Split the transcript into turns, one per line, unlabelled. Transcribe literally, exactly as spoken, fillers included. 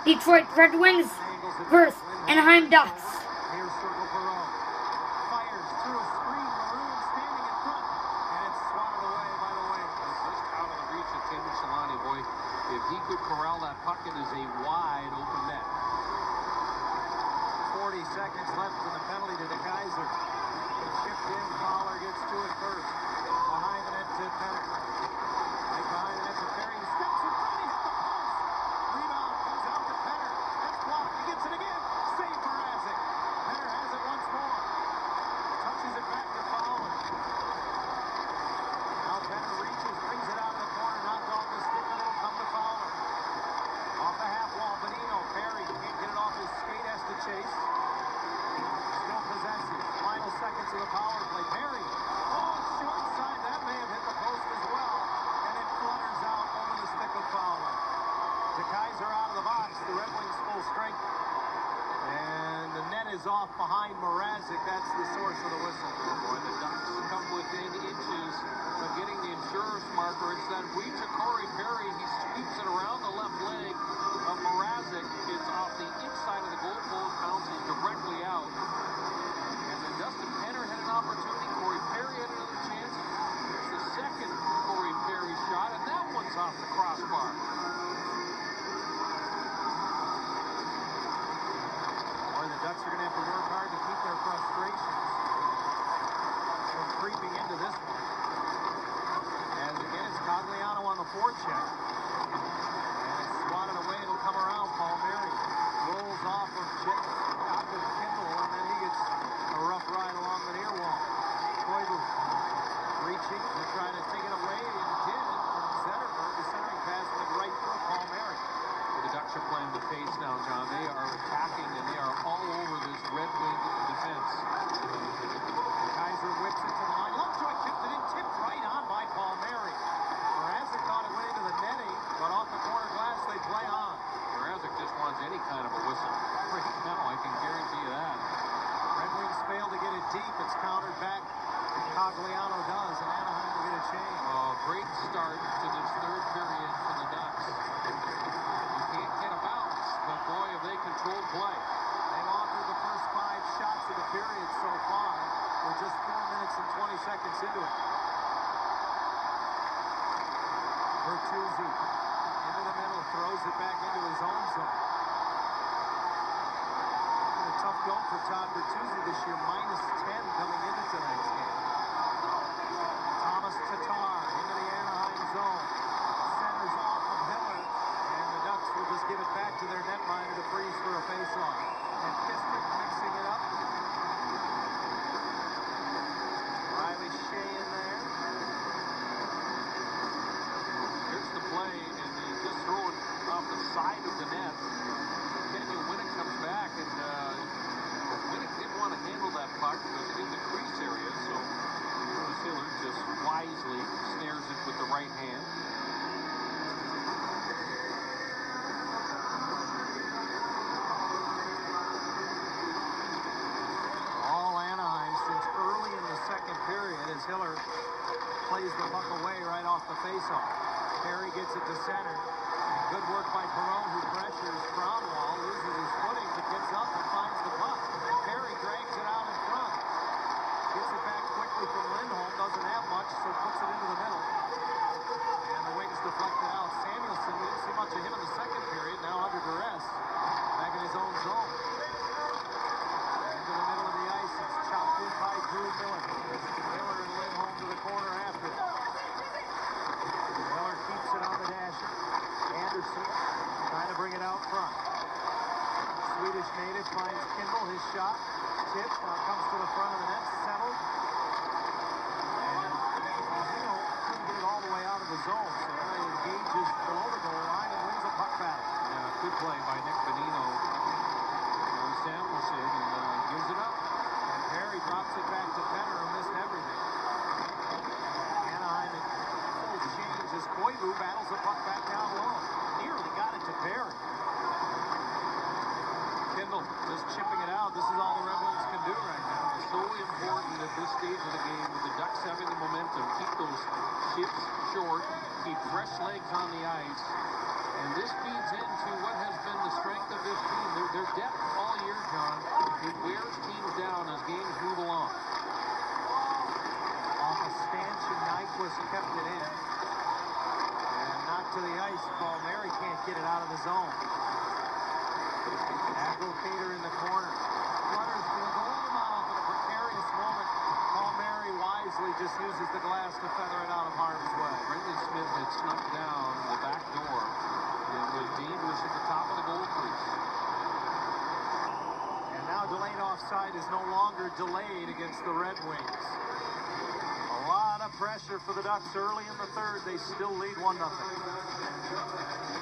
Detroit Red Wings versus Anaheim Ducks.
Here's Circle Perron. Fires through a screen. Maroon standing in front. And it's swatted away by the Wings.
Just out of the reach of Tim Chalani, boy. If he could corral that puck, it is a wide open net.
forty seconds left in the penalty to DeKeyser. Chipped in. Fowler gets to it first. Behind the net to Penner. Right behind the net to Perry. He steps in front. He hit the post. Rebound comes out to Penner. That's blocked. He gets it again. Save Mrazek. Penner has it once more. Touches it back to Fowler. Now Penner reaches, brings it out of the corner, knocked off the stick, and it'll come to Fowler. Off the half wall, Bonino. Perry can't get it off his skate, has to chase. Still possessive. Final seconds of the power play. Perry. Oh, short side. That may have hit the post as well. And it flutters out over the stick of Fowler. DeKeyser out of the box. The Red Wings full strength. And the net is off behind Mrazek. That's the source of the whistle.
Boy, the Ducks come within inches of getting the insurance marker. It's that reach of Corey Perry. He sweeps it around the left leg of Mrazek. It's off the inside of the goal post, bounces directly out. And then Dustin Penner had an opportunity. Corey Perry had another chance. There's the second Corey Perry shot, and that one's off the crossbar.
Boy, the Ducks are going to have to work hard to keep their frustrations from creeping into this one. As again, it's Cogliano on the forecheck. And it's swatted away. It'll come around. Palmieri rolls off of Ch- off of Kindle, and then he gets a rough ride along the near wall. Koivu reaching to try to take it away, and did from Zetterberg. The centering pass went right through Palmieri.
The Ducks are playing with pace now, John. They are attacking, and they are all over this Red Wing defense.
Kaiser whips it to the line. Lovejoy kept it in, tipped right on by Palmieri. Mrazek thought it went into the netting, but off the corner glass they play on.
Mrazek just wants any kind of a whistle. Right now, I can guarantee you that.
Red Wings fail to get it deep. It's countered back. Cogliano does, and Anaheim will get a change.
Oh, great start to this third period for the Ducks. You can't get a bounce, but boy, have they controlled play.
They've offered the first five shots of the period so far. We're just four minutes and twenty seconds into it. Bertuzzi into the middle, throws it back into his own zone. Been a tough go for Todd Bertuzzi this year, minus ten coming into tonight's game. Thomas Tatar into the Anaheim zone. Centers off of Hiller, and the Ducks will just give it back to their netminder to freeze for a faceoff. And Kistrick mixing it up. Riley Shea in there.
Here's the play, and he just throw it off the side of the net. Daniel Winnick comes back, and uh, Winnick didn't want to handle that puck. It was in the crease area, so Bruce Hiller just wisely snares it with the right hand.
All Anaheim since early in the second period as Hiller plays the puck away right off the faceoff. Perry gets it to center. Good work by Perron, who pressures Kronwall, loses his footing, but gets up and finds the puck. Perry drags it out in front. Gets it back quickly from Lindholm, doesn't have much, so puts it into the middle. And the Wings deflect it out. Samuelson, we didn't see much of him in the second period, now under duress. Back in his own zone. Into the middle of the ice, it's chopped in by Drew Miller. Miller and Lindholm to the corner after. Miller keeps it on the dasher. Anderson trying to bring it out front. Swedish native finds Kindle, his shot. Tip uh, comes to the front of the net, settled. And Bonino couldn't get it all the way out of the zone, so now he engages below the goal line and wins a puck battle.
Yeah, good play by Nick Bonino on Samuelson, and uh, gives it up.
And Perry drops it back to Penner, who missed everything. Anaheim in full change as Koivu battles the puck back down low. Nearly got it to Perry. Kindle just chipping it out. This is all the Red Wings can do right now.
It's so important at this stage of the game with the Ducks having the momentum. Keep those ships short, keep fresh legs on the ice, and this feeds into what has been the strength
kept it in. And knocked to the ice. Palmieri can't get it out of the zone. Aglocator in the corner. Flutters to the goal mouth in a precarious moment. Palmieri wisely just uses the glass to feather it out of harm's way.
Brendan Smith had snuck down the back door. It was Dean was at the top of the goal crease.
And now delayed offside is no longer delayed against the Red Wings. A lot of pressure for the Ducks early in the third. They still lead one nothing.